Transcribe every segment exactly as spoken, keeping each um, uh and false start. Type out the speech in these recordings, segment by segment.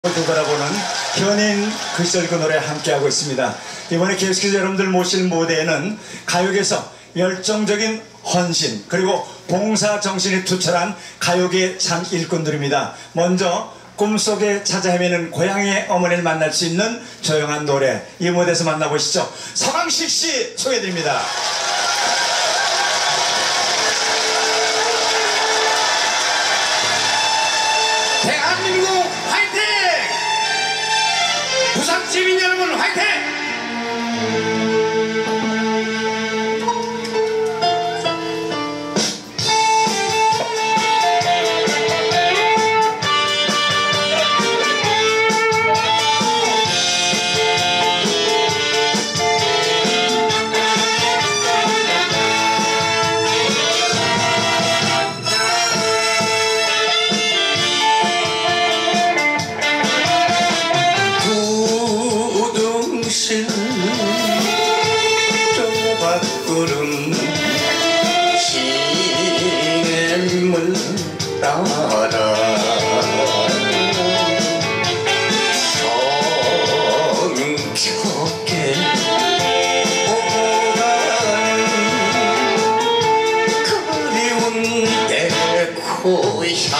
되돌아보는 현인 그 시절 그 노래 함께하고 있습니다. 이번에 계속해서 여러분들 모실 무대에는 가요계에서 열정적인 헌신 그리고 봉사정신이 투철한 가요계 참 일꾼들입니다. 먼저 꿈속에 찾아 헤매는 고향의 어머니를 만날 수 있는 조용한 노래, 이 무대에서 만나보시죠. 서강식 씨 소개해드립니다. 대한민국 화이팅! 부산 시민 여러분 화이팅! 좁아구름 시냇물 따라 성격게 오가는 그리운 내 고향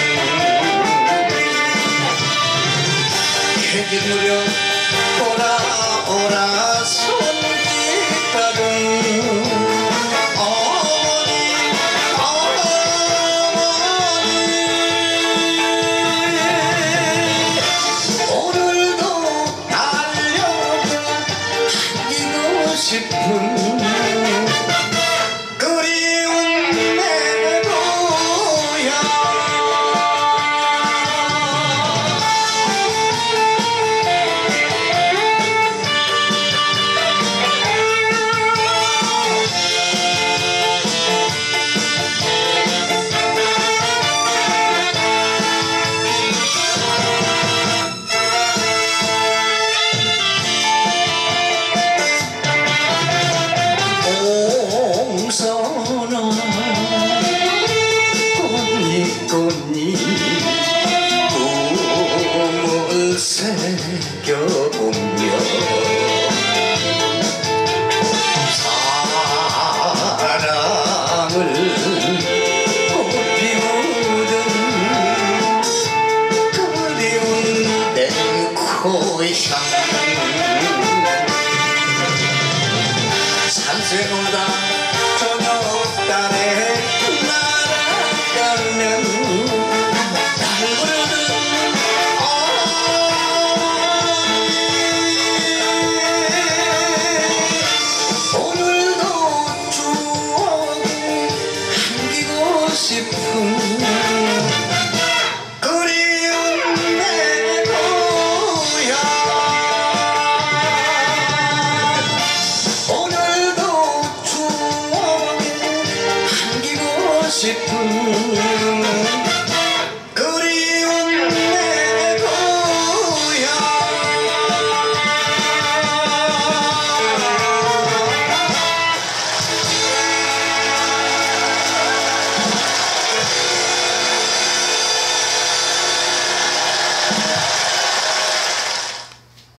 해질 무렵 오라 오라 손짓다른 어머니 어머니 오늘도 달려가 안기고 싶은 그리운 내 고향 옹선아 꽃잎 꽃잎 꿈을 새겨보며 사랑을 꽃피우던 그리운 내 고향 산새보다 저녁달에 날아가면 날 부르는 어머니 오늘도 추억을 안기고 싶은 그리운 내 고향 오늘도 추억을 안기고 싶은